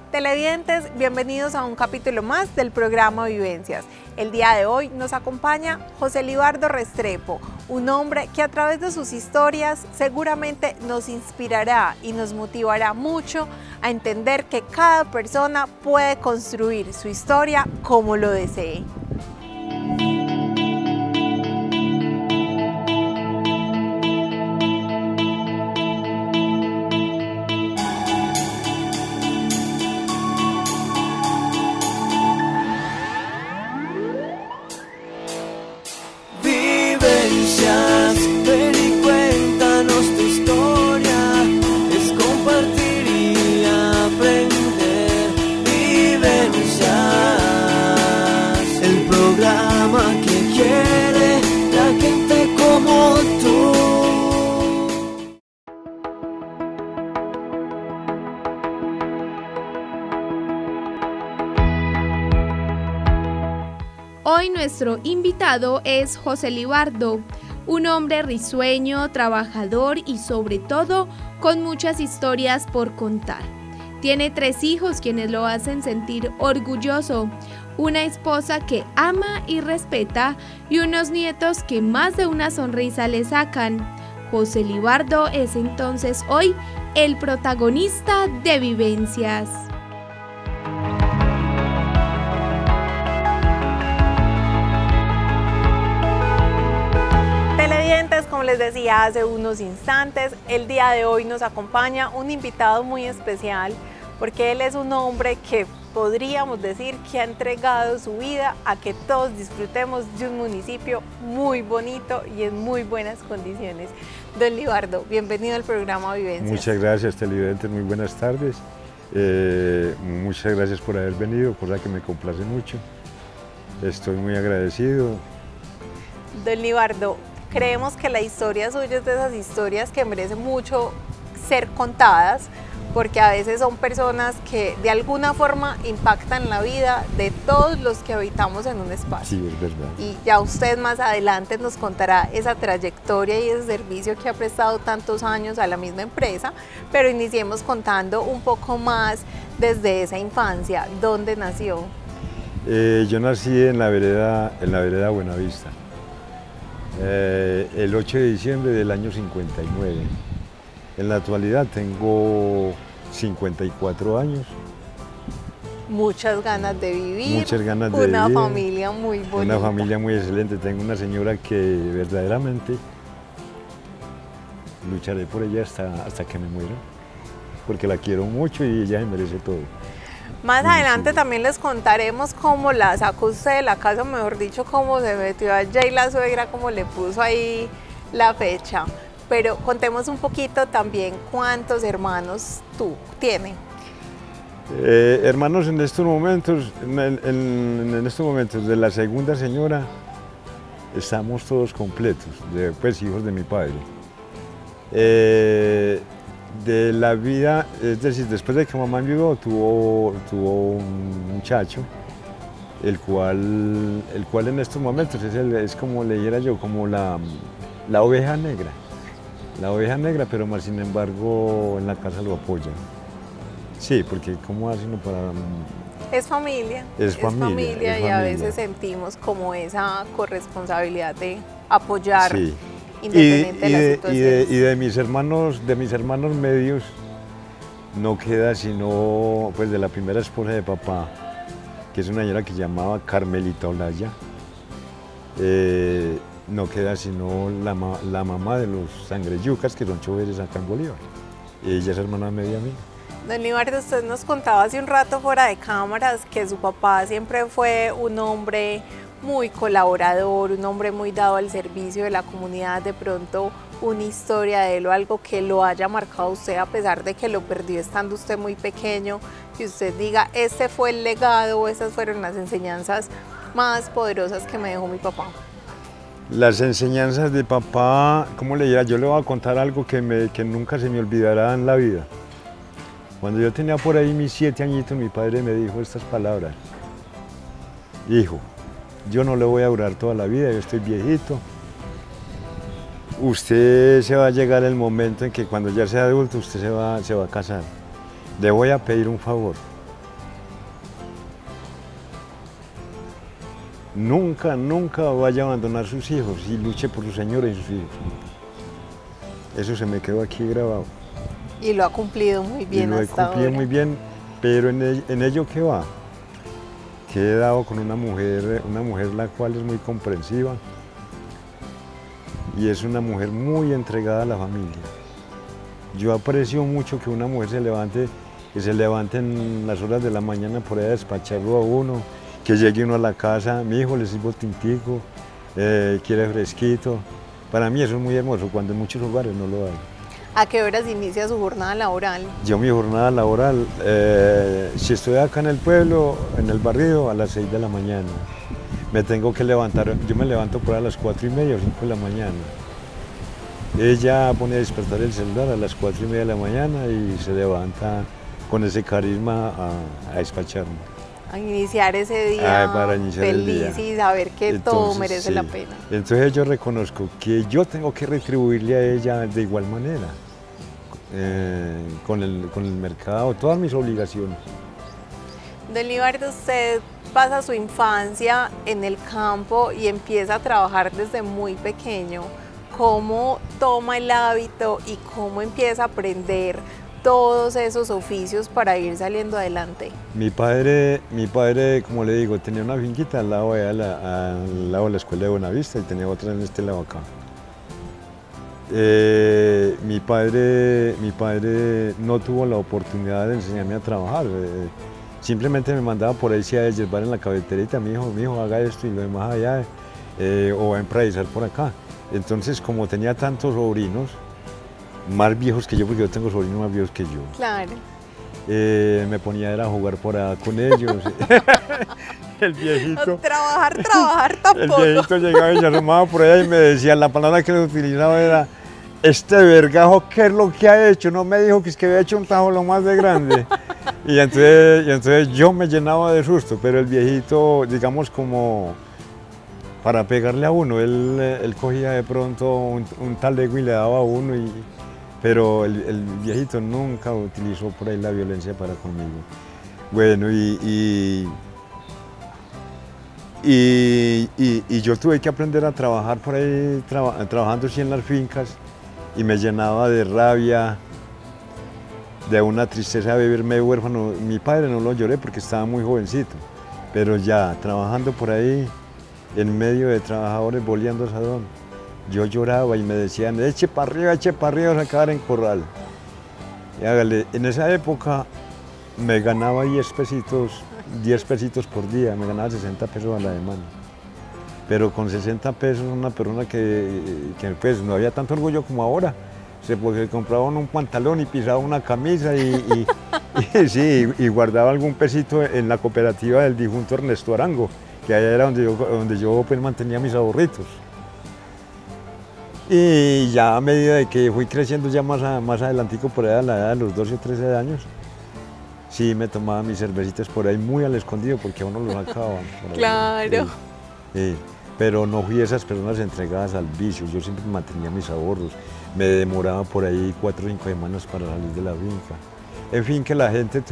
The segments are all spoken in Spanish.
Televidentes, bienvenidos a un capítulo más del programa Vivencias. El día de hoy nos acompaña José Libardo Restrepo, un hombre que a través de sus historias seguramente nos inspirará y nos motivará mucho a entender que cada persona puede construir su historia como lo desee. Ven y cuéntanos tu historia, es compartir y aprender. Vivencias, el programa que quiere la gente como tú. Hoy nuestro invitado es José Libardo, un hombre risueño, trabajador y sobre todo con muchas historias por contar. Tiene 3 hijos quienes lo hacen sentir orgulloso, una esposa que ama y respeta y unos nietos que más de una sonrisa le sacan. José Libardo es entonces hoy el protagonista de Vivencias. Como les decía hace unos instantes, el día de hoy nos acompaña un invitado muy especial porque él es un hombre que podríamos decir que ha entregado su vida a que todos disfrutemos de un municipio muy bonito y en muy buenas condiciones. Don Libardo, bienvenido al programa Vivencias. Muchas gracias, televidentes, muy buenas tardes. Muchas gracias por haber venido, cosa que me complace mucho. Estoy muy agradecido. Don Libardo, creemos que la historia suya es de esas historias que merecen mucho ser contadas, porque a veces son personas que de alguna forma impactan la vida de todos los que habitamos en un espacio. Sí, es verdad. Y ya usted más adelante nos contará esa trayectoria y ese servicio que ha prestado tantos años a la misma empresa, pero iniciemos contando un poco más desde esa infancia. ¿Dónde nació? Yo nací en la vereda Buenavista. El 8 de diciembre del año 59. En la actualidad tengo 54 años. Muchas ganas de vivir. Muchas ganas de una vivir. Familia muy bonita. Una familia muy excelente. Tengo una señora que verdaderamente lucharé por ella hasta que me muera, porque la quiero mucho y ella se merece todo. Más adelante también les contaremos cómo la sacó usted de la casa, mejor dicho, cómo se metió allá y la suegra, cómo le puso ahí la fecha. Pero contemos un poquito también cuántos hermanos tú tienes. Hermanos, en estos momentos, en estos momentos de la segunda señora, estamos todos completos, pues hijos de mi padre. De la vida, es decir, después de que mamá enviudó, tuvo un muchacho, el cual en estos momentos es como le dijera yo, como la oveja negra. La oveja negra, pero más sin embargo en la casa lo apoyan. Sí, porque ¿cómo hacen para...? Es familia. Es familia y a veces sentimos como esa corresponsabilidad de apoyar. Sí. Independiente de la situación. Y de mis hermanos medios no queda sino pues de la primera esposa de papá, que es una señora que se llamaba Carmelita Olaya. No queda sino la mamá de los sangreyucas, que son choferes acá en Bolívar. Ella es hermana media mía. Don Libardo, usted nos contaba hace un rato fuera de cámaras que su papá siempre fue un hombre muy colaborador, un hombre muy dado al servicio de la comunidad. De pronto una historia de él o algo que lo haya marcado a usted a pesar de que lo perdió estando usted muy pequeño, que usted diga, este fue el legado o esas fueron las enseñanzas más poderosas que me dejó mi papá. Las enseñanzas de papá, ¿cómo le dirá? Yo le voy a contar algo que nunca se me olvidará en la vida. Cuando yo tenía por ahí mis 7 añitos, mi padre me dijo estas palabras: hijo, yo no le voy a durar toda la vida, yo estoy viejito. Usted se va a llegar el momento en que cuando ya sea adulto usted se va a casar. Le voy a pedir un favor. nunca, nunca vaya a abandonar sus hijos y luche por su señora y sus hijos. Eso se me quedó aquí grabado. Y lo ha cumplido muy bien y lo he hasta cumplido ahora. muy bien, pero en ello ¿qué va? Que he dado con una mujer la cual es muy comprensiva y es una mujer muy entregada a la familia. Yo aprecio mucho que una mujer que se levante en las horas de la mañana por ahí a despacharlo a uno, que llegue uno a la casa, mi hijo le sirvo tintico, quiere fresquito. Para mí eso es muy hermoso, cuando en muchos hogares no lo hay. ¿A qué horas inicia su jornada laboral? Yo mi jornada laboral, si estoy acá en el pueblo, en el barrio, a las 6 de la mañana. Me tengo que levantar, yo me levanto por a las 4:30 o 5 de la mañana. Ella pone a despertar el celular a las 4:30 de la mañana y se levanta con ese carisma a despacharme. A iniciar ese día Para iniciar el feliz día. y saber que todo Entonces, merece sí. la pena. Entonces yo reconozco que yo tengo que retribuirle a ella de igual manera, con el mercado, todas mis obligaciones. Don Libardo, usted pasa su infancia en el campo y empieza a trabajar desde muy pequeño. ¿Cómo toma el hábito y cómo empieza a aprender todos esos oficios para ir saliendo adelante? Mi padre, como le digo, tenía una finquita al lado de la escuela de Buenavista y tenía otra en este lado acá. Mi padre no tuvo la oportunidad de enseñarme a trabajar. Simplemente me mandaba por ahí a llevar en la cafeterita, mi hijo haga esto y lo demás allá, o va a improvisar por acá. Entonces, como tenía tantos sobrinos, más viejos que yo, porque yo tengo sobrinos más viejos que yo. Claro. Me ponía a jugar por allá con ellos. El viejito. Trabajar tampoco. El viejito llegaba y se asomaba por allá y me decía, la palabra que le utilizaba era, este vergajo, ¿qué es lo que ha hecho? No me dijo que es que había hecho un tajo lo más de grande. Y entonces yo me llenaba de susto, pero el viejito, digamos como para pegarle a uno, él cogía de pronto un talego y le daba a uno, pero el viejito nunca utilizó por ahí la violencia para conmigo. Bueno, y yo tuve que aprender a trabajar por ahí, trabajando así en las fincas, y me llenaba de rabia, de una tristeza de verme huérfano. Mi padre no lo lloré porque estaba muy jovencito, pero ya trabajando por ahí, en medio de trabajadores boleando asadón, yo lloraba y me decían, eche para arriba, a sacar en corral. Y hágale, en esa época me ganaba 10 pesitos por día, me ganaba 60 pesos a la semana. Pero con 60 pesos una persona que pues, no había tanto orgullo como ahora, se compraba un pantalón y pisaba una camisa y guardaba algún pesito en la cooperativa del difunto Ernesto Arango, que allá era donde yo pues, mantenía mis ahorritos. Y ya a medida de que fui creciendo ya más adelantico, por ahí a la edad de los 12 o 13 años, sí me tomaba mis cervecitas por ahí muy al escondido porque a uno lo sacaban. Claro. Pero no fui de esas personas entregadas al vicio, yo siempre mantenía mis ahorros, me demoraba por ahí 4 o 5 semanas para salir de la finca. En fin, que la gente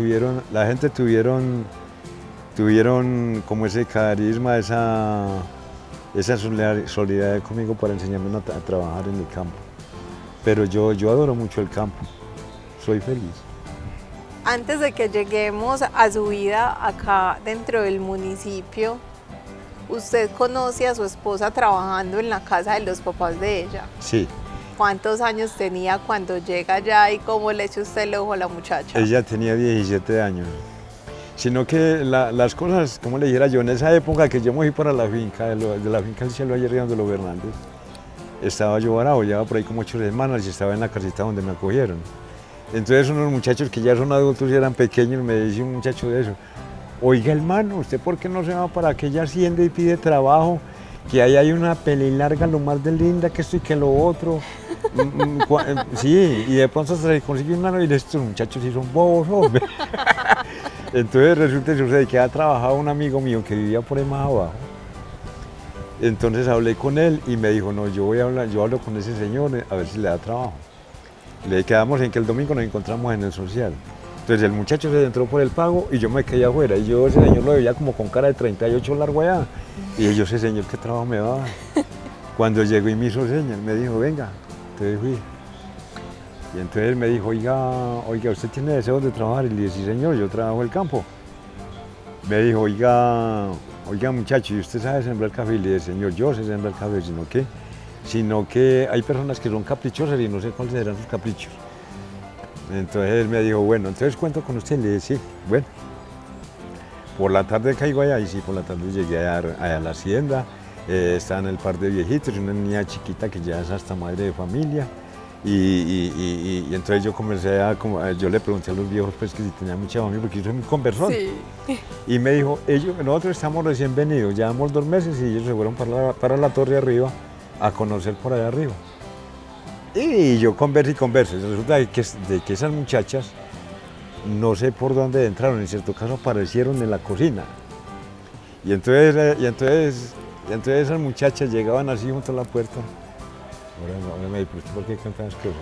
tuvieron como ese carisma, esa solidaridad conmigo para enseñarme a trabajar en el campo. Pero yo adoro mucho el campo, soy feliz. Antes de que lleguemos a su vida acá dentro del municipio, ¿usted conoce a su esposa trabajando en la casa de los papás de ella? Sí. ¿Cuántos años tenía cuando llega allá y cómo le echa usted el ojo a la muchacha? Ella tenía 17 años. Sino que las cosas, como le dijera yo, en esa época que yo me fui para la finca, de la finca del cielo ayer donde los Hernández, estaba yo varado, llevaba por ahí como 8 semanas y estaba en la casita donde me acogieron. Entonces unos muchachos que ya son adultos y eran pequeños, me dice un muchacho de eso, oiga hermano, ¿usted por qué no se va para aquella hacienda y pide trabajo? Que ahí hay una pelilarga lo más de linda que esto y que lo otro. Sí, y de pronto se consigue un nano y estos muchachos sí son bobos, hombre. Entonces resulta y sucede que ha trabajado un amigo mío que vivía por ahí más abajo. Entonces hablé con él y me dijo, no, yo hablo con ese señor a ver si le da trabajo. Le quedamos en que el domingo nos encontramos en el social. Entonces el muchacho se entró por el pago y yo me quedé afuera. Y yo ese señor lo veía como con cara de 38 largo allá. Y yo, ese señor, ¿qué trabajo me daba? Cuando llegó y me hizo señas, me dijo, venga, entonces fui. Y entonces él me dijo, oiga, ¿usted tiene deseos de trabajar? Y le dije, sí señor, yo trabajo el campo. Me dijo, oiga muchacho, ¿y usted sabe sembrar café? Y le dije, señor, yo sé sembrar café, sino que hay personas que son caprichosas y no sé cuáles serán sus caprichos. Entonces él me dijo, bueno, entonces cuento con usted. Y le dije, sí, bueno. Por la tarde caigo allá y sí, por la tarde llegué allá a la hacienda. Estaban el par de viejitos y una niña chiquita que ya es hasta madre de familia. Y entonces yo comencé yo le pregunté a los viejos pues que si tenían mucha familia, porque yo soy muy conversón. Sí. Y me dijo, nosotros estamos recién venidos, llevamos 2 meses y ellos se fueron para la torre arriba a conocer por allá arriba. Y yo converso y converso. Resulta de que esas muchachas, no sé por dónde entraron, en cierto caso aparecieron en la cocina. Y entonces esas muchachas llegaban así junto a la puerta. Ahora me dice, ¿por qué cantan las cosas?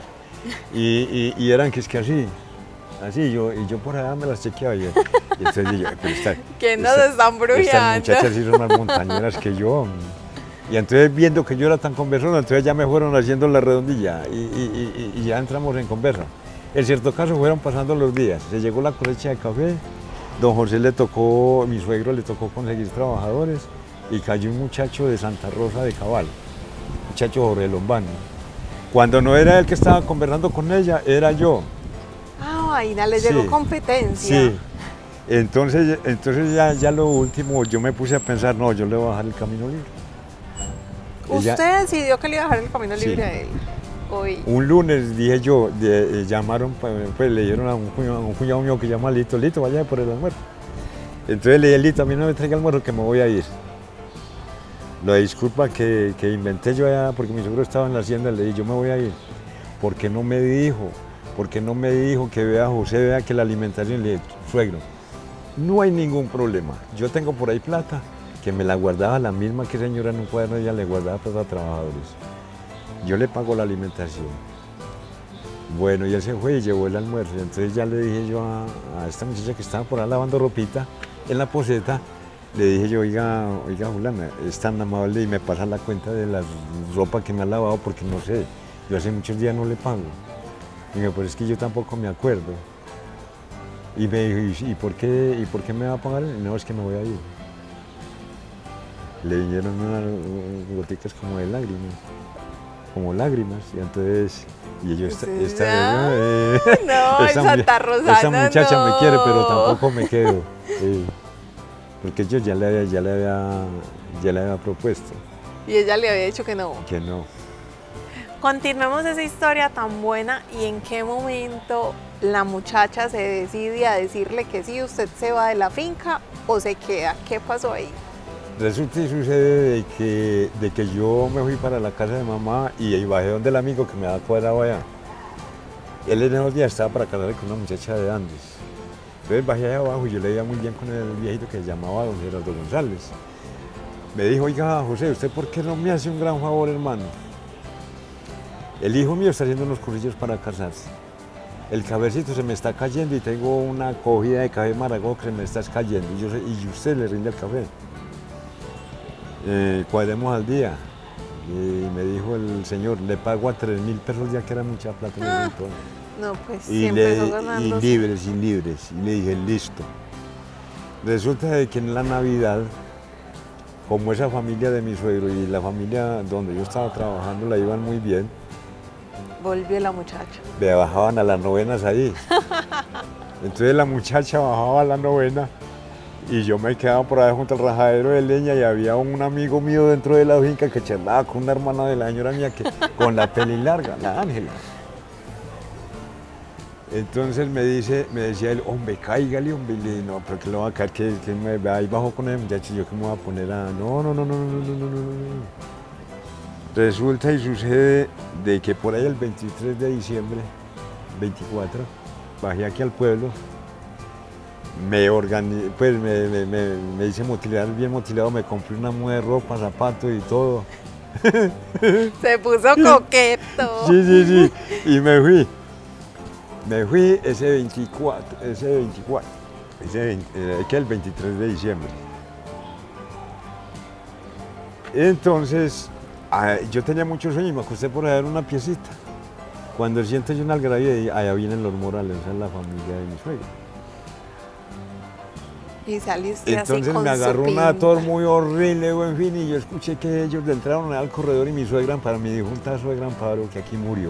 Y eran que es que así, yo por allá me las chequeaba. Y entonces yo, pero que nos están brujeando. Estas muchachas sí son más montañeras que yo. Y entonces viendo que yo era tan conversón, entonces ya me fueron haciendo la redondilla y ya entramos en conversa. En cierto caso fueron pasando los días, se llegó la cosecha de café, don José mi suegro le tocó conseguir trabajadores y cayó un muchacho de Santa Rosa de Cabal, muchacho Jorge Lombano. Cuando no era él que estaba conversando con ella, era yo. Ah, vaina, le llegó competencia. Sí. Entonces ya lo último, yo me puse a pensar, no, yo le voy a bajar el camino libre. ¿Usted decidió que le iba a dejar el camino libre a él? Hoy. Un lunes dije yo, llamaron, pues le dijeron a un cuñado mío que llama Lito, vaya por el almuerzo. Entonces le dije, Lito, a mí no me traiga almuerzo que me voy a ir. La disculpa que inventé yo allá, porque mi suegro estaba en la hacienda, le dije, yo me voy a ir. ¿Por qué no me dijo? ¿Por qué no me dijo que vea José, vea que la alimentación? Le dije, suegro, no hay ningún problema, yo tengo por ahí plata, que me la guardaba la misma que señora en un cuaderno, ella le guardaba plata a trabajadores. Yo le pago la alimentación. Bueno, y él se fue y llevó el almuerzo. Y entonces ya le dije yo a esta muchacha que estaba por ahí lavando ropita en la poseta, le dije yo, oiga, Juliana, es tan amable y me pasa la cuenta de la ropa que me ha lavado porque no sé, yo hace muchos días no le pago. Y me dijo, pero es que yo tampoco me acuerdo. Y me dijo, ¿y por qué me va a pagar? No, es que me voy a ir. Le vinieron unas goticas como de lágrimas, y entonces, esta muchacha no me quiere, pero tampoco me quedo, porque yo ya le había propuesto. Y ella le había dicho que no. Que no. Continuemos esa historia tan buena y en qué momento la muchacha se decide a decirle que sí, usted se va de la finca o se queda. ¿Qué pasó ahí? Resulta y sucede de que yo me fui para la casa de mamá y bajé donde el amigo que me había cuadrado allá. Él en esos días estaba para casarse con una muchacha de Andes. Entonces bajé allá abajo y yo le iba muy bien con el viejito que se llamaba don Gerardo González. Me dijo, oiga José, ¿usted por qué no me hace un gran favor, hermano? El hijo mío está haciendo unos cursillos para casarse. El cabecito se me está cayendo y tengo una cogida de café Maragó que se me está cayendo y usted le rinde el café. Cuadremos al día. Y me dijo el señor, le pago a 3.000 pesos ya que era mucha plata. No, pues siempre empezó ganando. Y libres. Y le dije, listo. Resulta de que en la Navidad, como esa familia de mi suegro y la familia donde yo estaba trabajando la iban muy bien. Volvió la muchacha. Me bajaban a las novenas ahí. Entonces la muchacha bajaba a la novena. Y yo me quedaba por ahí junto al rajadero de leña y había un amigo mío dentro de la finca que charlaba con una hermana de la señora mía con la peli larga, la Ángela. Entonces me decía él, hombre, cáigale, hombre. Y le dije, no, pero que lo va a caer, que me ve ahí bajo con el muchacho, yo que me voy a poner a... No. Resulta y sucede de que por ahí el 23 de diciembre, 24, bajé aquí al pueblo. Me organizé, pues me hice motilar, bien motilado, me compré una muda de ropa, zapatos y todo. Se puso coqueto. Sí, y me fui. Me fui que el 23 de diciembre. Entonces, yo tenía mucho sueño y me acosté por ahí en una piecita. Cuando siento yo una algarabía, y allá vienen los Morales, esa es la familia de mi suegra. Y saliste Entonces así con me agarró su una pinta. tos muy horrible, en fin, y yo escuché que ellos entraron al corredor y mi suegra, para mi difunta suegra Amparo, que aquí murió,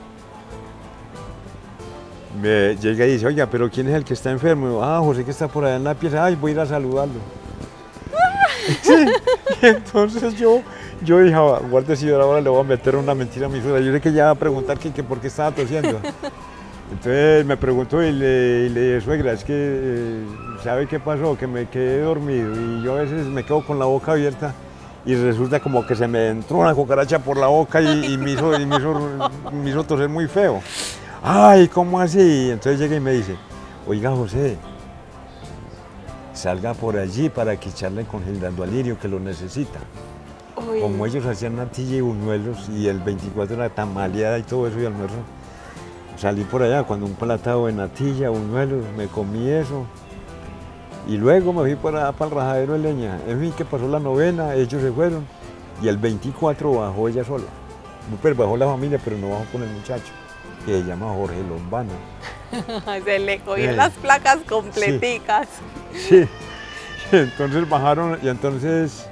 me llega y dice, oiga, pero ¿quién es el que está enfermo? Y yo, José, que está por allá en la pieza. Ay, voy a ir a saludarlo. Sí, y entonces yo dije, guarde ahora le voy a meter una mentira a mi suegra. Yo sé que ella va a preguntar que por qué estaba tosiendo. Entonces me preguntó y le dije, suegra, es que ¿sabe qué pasó? Que me quedé dormido y yo a veces me quedo con la boca abierta y resulta como que se me entró una cucaracha por la boca y me hizo toser muy feo. Ay, ¿cómo así? Entonces llega y me dice, oiga José, salga por allí para que charlen con Gildardo Alirio que lo necesita. Uy. Como ellos hacían natilla y buñuelos y el 24 era tamaleada y todo eso y almuerzo, salí por allá cuando un platado de natilla, buñuelos, me comí eso y luego me fui para el rajadero de leña. En fin, que pasó la novena, ellos se fueron y el 24 bajó ella sola. Pues bajó la familia, pero no bajó con el muchacho, que se llama Jorge Lombana. Se le cogieron las placas completicas. Sí, entonces bajaron y entonces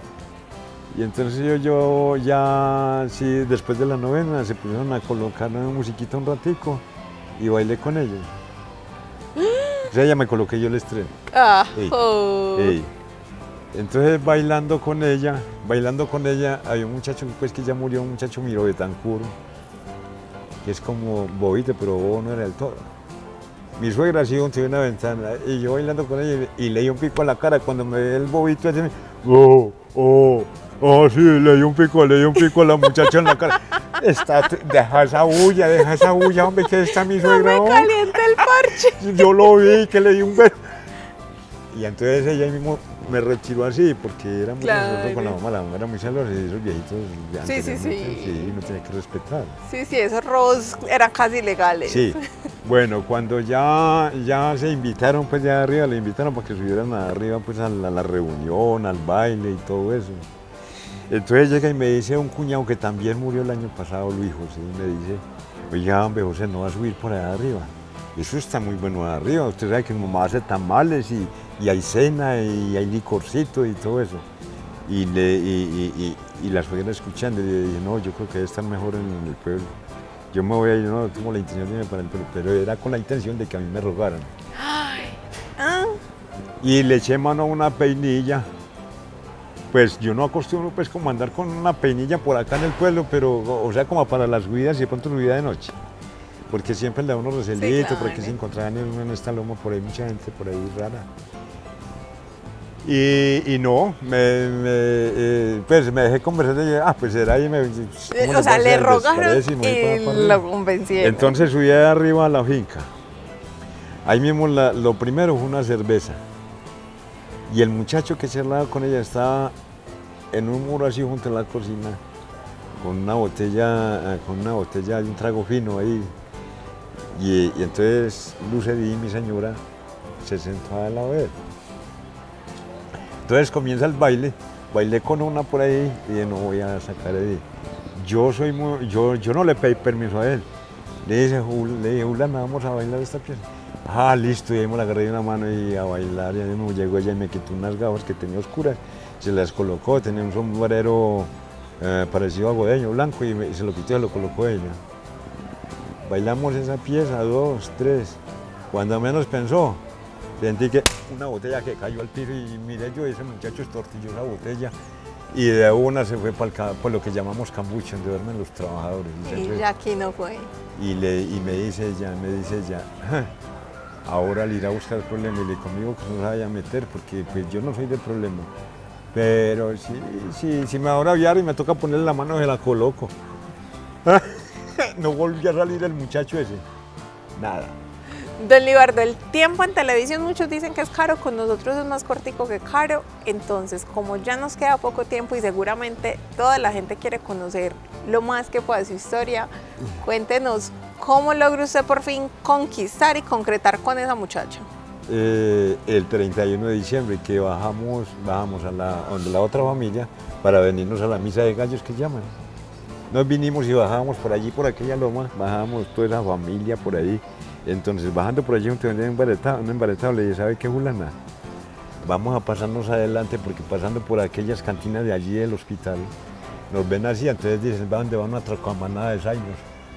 yo ya, sí, después de la novena se pusieron a colocar una musiquita un ratico y bailé con ellos. O sea, ya me coloqué yo el estreno. Ah, Ey, oh. ey. Entonces bailando con ella, había un muchacho pues, que ya murió, un muchacho Miro Betancur, que es como bobito, pero bobo no era del todo. Mi suegra sí tiene una ventana y yo bailando con ella y le di un pico a la cara cuando me ve el bobito ese, sí, le di un pico a la muchacha en la cara. Deja esa bulla, hombre, que está mi suegra. No me calienta el parche. Yo lo vi, que le di un beso. Y entonces ella mismo me retiró así, porque era muy celoso con la mamá era muy celosa y esos viejitos sí, no tenía que respetar. Sí, esos robos eran casi legales. Sí, bueno, cuando ya se invitaron, pues ya arriba, le invitaron para que subieran arriba pues a la reunión, al baile y todo eso. Entonces llega y me dice un cuñado que también murió el año pasado, Luis José, y me dice, oiga, hombre, José, no va a subir por allá arriba. Eso está muy bueno de arriba, usted sabe que mi mamá hace tamales y hay cena y hay licorcito y todo eso. Y la suegra escuchando y le dije, no, yo creo que debe estar mejor en el pueblo. Yo me voy a ir, no tengo la intención de irme para el pueblo, pero era con la intención de que a mí me rogaran. Ay, ah. Y le eché mano a una peinilla. Pues yo no acostumbro pues como andar con una peinilla por acá en el pueblo, pero o sea como para las subidas y de pronto subida de noche. Porque siempre le da uno recelito, Sí, claro. porque se encontraban en esta loma por ahí mucha gente por ahí rara. Y no, pues me dejé conversar y pues era ahí. O sea, le rogaron y lo convencieron. Entonces subí de arriba a la finca. Ahí mismo lo primero fue una cerveza. Y el muchacho que charlaba con ella estaba en un muro así junto a la cocina, con una botella de un trago fino ahí. Y entonces Lucedí, mi señora, se sentó al lado de él. Entonces comienza el baile, bailé con una por ahí y dije, no voy a sacar de ahí. Yo no le pedí permiso a él. Le dije, Julián, vamos a bailar esta pieza. Ah, listo, y ahí me la agarré de una mano y a bailar. Y ahí me llegó ella y me quitó unas gafas que tenía oscuras, se las colocó, tenía un sombrero parecido a godeño, blanco, y se lo quitó y se lo colocó ella. Bailamos esa pieza, 2, 3. Cuando menos pensó, sentí que una botella que cayó al piso y miré yo, ese muchacho estortilló esa botella y de una se fue para lo que llamamos cambuche, donde duermen los trabajadores. Y ya aquí no fue. Y me dice ella, ahora le irá a buscar el problema y le conmigo que no se vaya a meter porque pues yo no soy de problema. Pero si me va a aviar y me toca ponerle la mano, se la coloco. No volví a salir el muchacho ese. Nada. Don Libardo, el tiempo en televisión muchos dicen que es caro, con nosotros es más cortico que caro, entonces como ya nos queda poco tiempo y seguramente toda la gente quiere conocer lo más que pueda de su historia, cuéntenos ¿Cómo logra usted por fin conquistar y concretar con esa muchacha? El 31 de diciembre que bajamos a donde la otra familia para venirnos a la misa de gallos que llaman. Nos vinimos y bajamos por allí, por aquella loma, bajamos toda la familia por ahí. Entonces bajando por allí un embaretado le dije, ¿sabe qué, fulana? Vamos a pasarnos adelante porque pasando por aquellas cantinas de allí del hospital nos ven así, entonces dicen, ¿va dónde va una manada de zainos?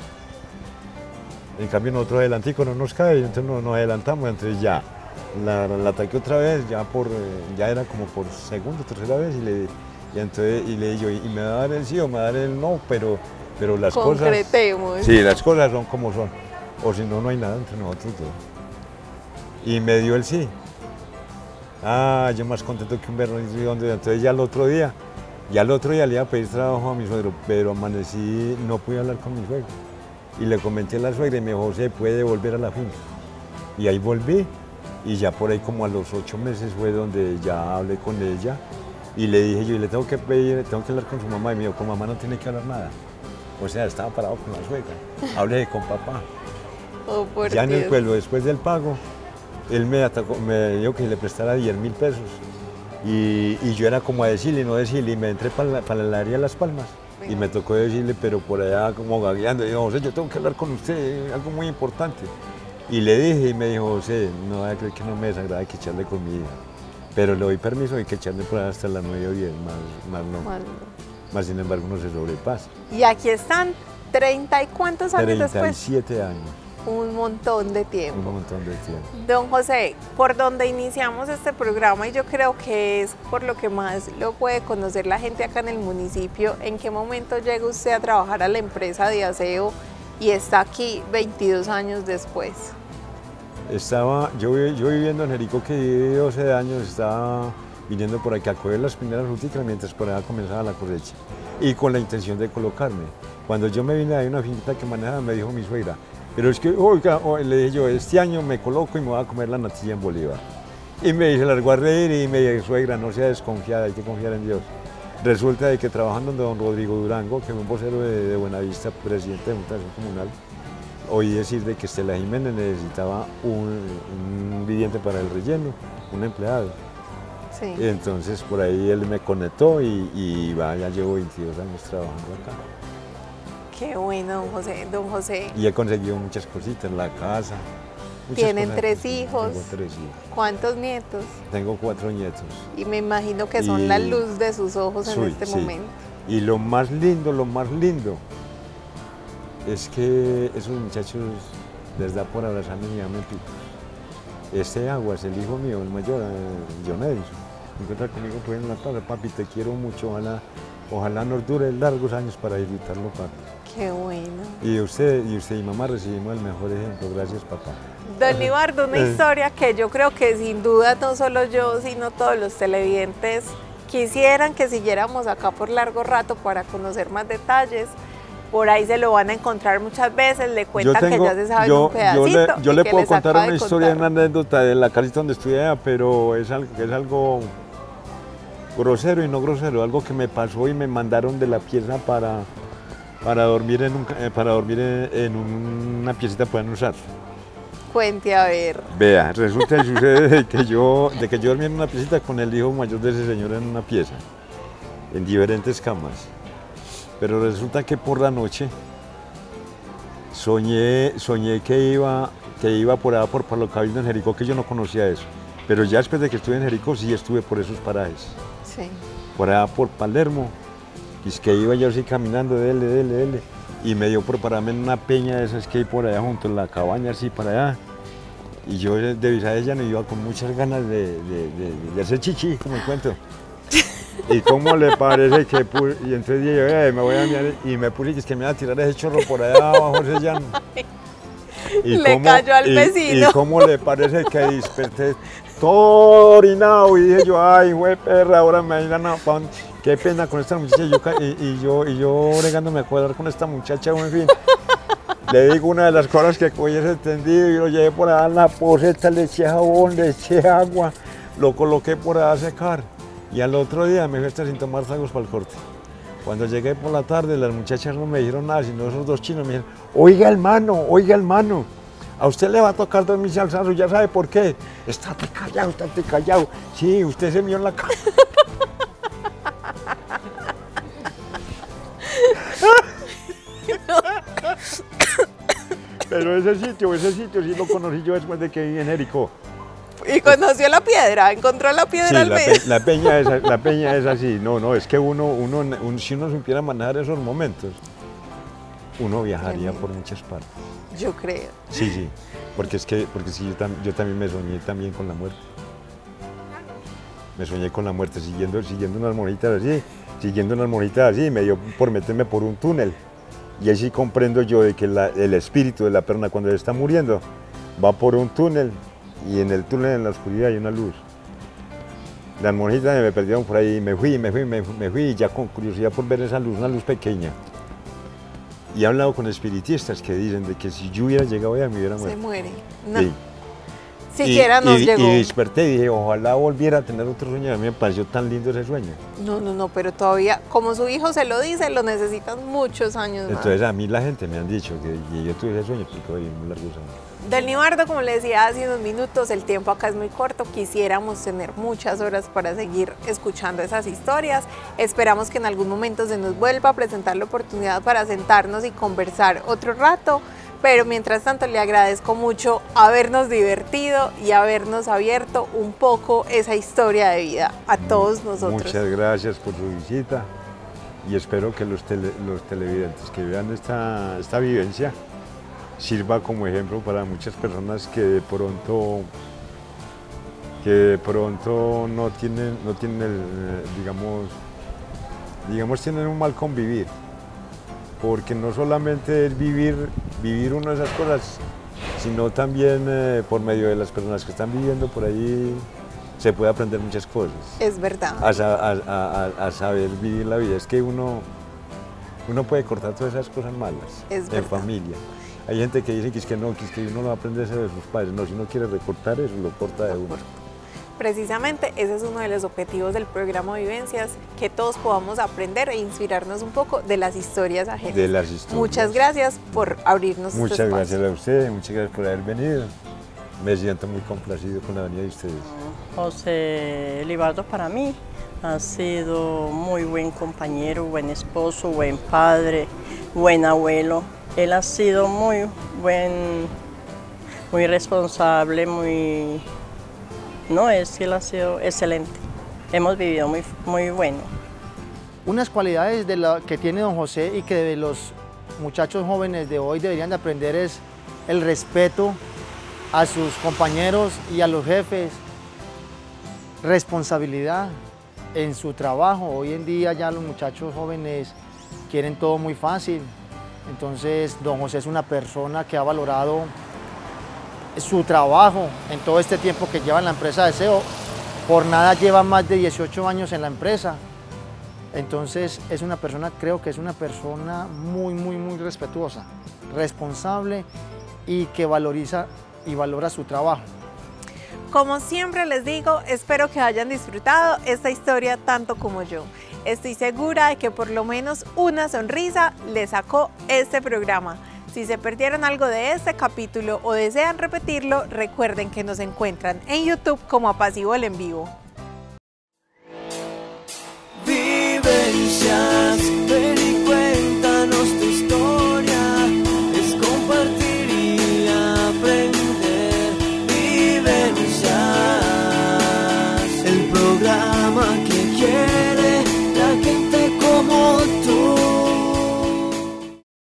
En cambio nosotros adelantico no nos cae, entonces nos adelantamos, entonces ya la ataqué otra vez, ya era como por segunda o tercera vez y le dije yo, ¿y me va a dar el sí o me va a dar el no? Pero las cosas... Concretemos. Sí, las cosas son como son, o si no, no hay nada entre nosotros dos. Y me dio el sí. Ah, yo más contento que un berro, entonces ya el otro día le iba a pedir trabajo a mi suegro, pero amanecí, no pude hablar con mi suegro. Y le comenté a la suegra y me dijo, José, puede volver a la finca. Y ahí volví, y ya por ahí como a los 8 meses fue donde ya hablé con ella. Y le dije yo, y le tengo que pedir, tengo que hablar con su mamá. Y me dijo, con mamá no tiene que hablar nada. O sea, estaba parado con la suegra. Hablé con papá. Oh, por ya en Dios. el pueblo, después del pago, él me dijo que le prestara 10.000 pesos. Y yo era como a decirle y no decirle, y me entré para el área de Las Palmas. Y me tocó decirle, pero por allá como gagueando, y dijo, José, yo tengo que hablar con usted, algo muy importante. Y le dije, y me dijo, José, no vaya a creer que no me desagrada que echarle con mi hija. Pero le doy permiso y que echarle por allá hasta las 9 o 10, más no. Más sin embargo uno se sobrepasa. Y aquí están 30 y cuántos años después. 37 años. Un montón de tiempo. Un montón de tiempo. Don José, por donde iniciamos este programa, y yo creo que es por lo que más lo puede conocer la gente acá en el municipio, ¿en qué momento llega usted a trabajar a la empresa de aseo y está aquí 22 años después? Yo viviendo en Jericó, que viví 12 años, estaba viniendo por aquí a coger las primeras frutícolas mientras por allá comenzaba la cosecha y con la intención de colocarme. Cuando yo me vine, hay una finquita que manejaba, me dijo mi suegra, pero es que, oiga, le dije yo, este año me coloco y me voy a comer la natilla en Bolívar. Y me largó a reír y me dijo, suegra, no sea desconfiada, hay que confiar en Dios. Resulta de que trabajando en don Rodrigo Durango, que fue un vocero de Buenavista, presidente de Junta de Acción Comunal, oí decir de que Estela Jiménez necesitaba un viviente para el relleno, un empleado. Sí. Entonces por ahí él me conectó y ya llevo 22 años trabajando acá. Qué bueno, don José. Y he conseguido muchas cositas, la casa. Tienen 3 hijos. Tengo 3 hijos. ¿Cuántos nietos? Tengo 4 nietos. Y me imagino que son la luz de sus ojos en este sí. momento. Y lo más lindo es que esos muchachos les da por abrazarme y llamarme Pico. Este Aguas, el hijo mío, el mayor, John Edison, me encuentra conmigo pues en la tarde, papi, te quiero mucho, ojalá nos dure largos años para disfrutarlo, papi. Qué bueno. Y usted y mamá recibimos el mejor ejemplo, gracias papá. Don Libardo, una historia que yo creo que sin duda no solo yo, sino todos los televidentes quisieran que siguiéramos acá por largo rato para conocer más detalles. Por ahí se lo van a encontrar muchas veces, le cuentan que ya se sabe un pedacito. Yo le puedo contar una historia, una anécdota de la casita donde estudié, pero es algo grosero y no grosero, algo que me pasó y me mandaron de la pieza para dormir en una piecita pueden usar. Cuente a ver. Vea, resulta y sucede de que yo dormí en una piecita con el hijo mayor de ese señor en una pieza, en diferentes camas. Pero resulta que por la noche soñé que iba por allá por Palo Cabildo en Jericó, que yo no conocía eso. Pero ya después de que estuve en Jericó sí estuve por esos parajes. Sí. Por allá por Palermo. Y es que iba yo así caminando, dele. Y me dio por pararme en una peña de esas que hay por allá junto a la cabaña, así para allá. Y yo de Visayas no iba con muchas ganas de hacer chichi, como el cuento. ¿Y cómo le parece que y entonces dije, me voy a mirar y me puse que me iba a tirar ese chorro por allá abajo ese llano? Le cayó al vecino. ¿Y cómo le parece que desperté todo orinado? Y dije yo, ay, güey, perra, ahora me irán a... Qué pena con esta muchacha. Y yo bregándome a cuadrar con esta muchacha, en fin. Le digo una de las cosas que cogí ese tendido y lo llevé por allá en la poseta, le eché jabón, le eché agua, lo coloqué por allá a secar. Y al otro día me fui a estar sin tomar tragos para el corte. Cuando llegué por la tarde, las muchachas no me dijeron nada, sino esos dos chinos me dijeron, oiga hermano, a usted le va a tocar dormirse al salsazo, ¿ya sabe por qué? Estate callado. Sí, usted se mió en la cara. Pero ese sitio sí lo conocí yo después de que viví en Jericó. Y conoció la piedra, encontró la piedra Sí, al medio. la peña es así. No, es que si uno supiera manejar esos momentos, uno viajaría por muchas partes. Yo creo. Sí, porque sí, yo también me soñé también con la muerte. Me soñé con la muerte siguiendo unas monjitas así, me dio por meterme por un túnel. Y ahí sí comprendo yo de que el espíritu de la persona cuando está muriendo va por un túnel y en el túnel en la oscuridad hay una luz. Las monjitas me perdieron por ahí y me fui ya con curiosidad por ver esa luz, una luz pequeña. Y he hablado con espiritistas que dicen de que si yo hubiera llegado allá me hubiera muerto. Se muere. No. Sí. Siquiera nos llegó. Y desperté y dije, ojalá volviera a tener otro sueño. A mí me pareció tan lindo ese sueño. No, pero todavía, como su hijo se lo dice, lo necesitan muchos años más. Entonces a mí la gente me han dicho que yo tuve ese sueño porque voy a vivir muy largos años. Del Nibardo, como le decía hace unos minutos, el tiempo acá es muy corto, quisiéramos tener muchas horas para seguir escuchando esas historias. Esperamos que en algún momento se nos vuelva a presentar la oportunidad para sentarnos y conversar otro rato, pero mientras tanto le agradezco mucho habernos divertido y habernos abierto un poco esa historia de vida a todos nosotros. Muchas gracias por su visita y espero que los televidentes que vean esta vivencia sirva como ejemplo para muchas personas que de pronto no tienen digamos tienen un mal convivir, porque no solamente es vivir una de esas cosas, sino también por medio de las personas que están viviendo por ahí se puede aprender muchas cosas. Es verdad. A saber vivir la vida. Es que uno puede cortar todas esas cosas malas en familia. Hay gente que dice que uno no aprende eso de sus padres. No, si uno quiere recortar eso, lo corta de uno. Precisamente ese es uno de los objetivos del programa Vivencias, que todos podamos aprender e inspirarnos un poco de las historias ajenas. Muchas gracias por abrirnos este espacio. Muchas gracias a usted, muchas gracias por haber venido. Me siento muy complacido con la venida de ustedes. José Libardo para mí ha sido muy buen compañero, buen esposo, buen padre, buen abuelo. Él ha sido muy responsable, él ha sido excelente. Hemos vivido muy bueno. Unas cualidades que tiene don José y que los muchachos jóvenes de hoy deberían de aprender es el respeto a sus compañeros y a los jefes, responsabilidad en su trabajo. Hoy en día ya los muchachos jóvenes quieren todo muy fácil. Entonces, don José es una persona que ha valorado su trabajo en todo este tiempo que lleva en la empresa de SEO. Por nada lleva más de 18 años en la empresa. Entonces, creo que es una persona muy respetuosa, responsable y que valoriza y valora su trabajo. Como siempre les digo, espero que hayan disfrutado esta historia tanto como yo. Estoy segura de que por lo menos una sonrisa les sacó este programa. Si se perdieron algo de este capítulo o desean repetirlo, recuerden que nos encuentran en YouTube como Apasivo el En Vivo. Vivencias, ven y cuéntanos tu historia, es compartir y aprender. Vivencias, el programa que